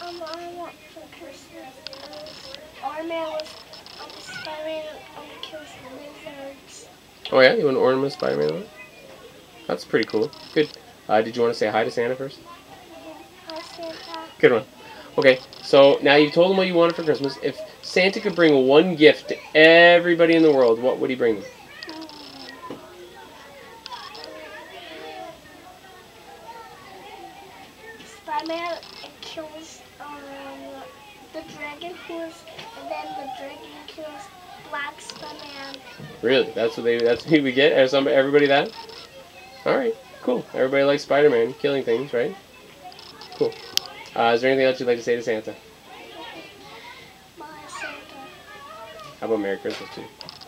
I want for Christmas our man was Spider-Man kills lizards. Oh yeah, you want to ornament Spider-Man on it? That's pretty cool. Good. Did you want to say hi to Santa first? Hi, Santa. Good one. Okay, so now you've told him what you wanted for Christmas. If Santa could bring one gift to everybody in the world, what would he bring them? Spider-Man kills the dragon and then the dragon kills Black Spider-Man. Really? That's what we get? Everybody that? Alright, cool. Everybody likes Spider-Man killing things, right? Cool. Is there anything else you'd like to say to Santa? Bye, Santa. How about Merry Christmas too?